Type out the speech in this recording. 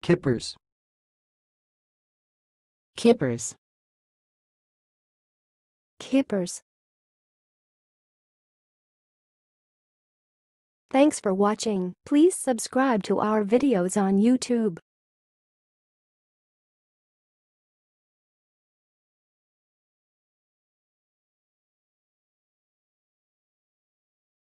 Kippers. Kippers. Kippers. Thanks for watching. Please subscribe to our videos on YouTube.